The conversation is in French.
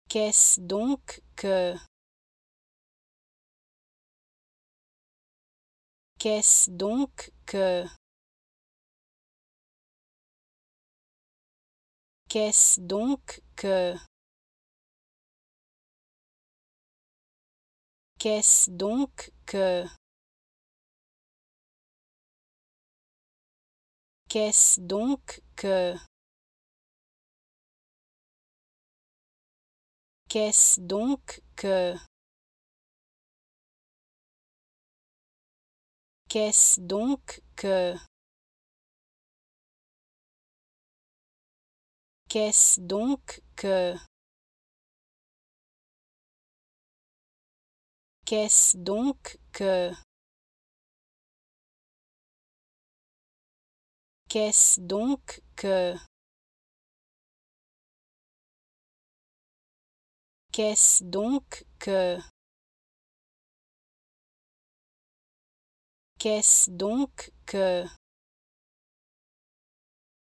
Qu'est-ce donc que? Qu'est-ce donc que? Qu'est-ce donc que? Qu'est-ce donc que? Qu'est-ce donc que? Qu'est-ce donc que? Qu'est-ce donc que? Qu'est-ce donc que? Qu'est-ce donc que? Qu'est-ce donc que? Qu'est-ce donc que? Qu'est-ce donc que?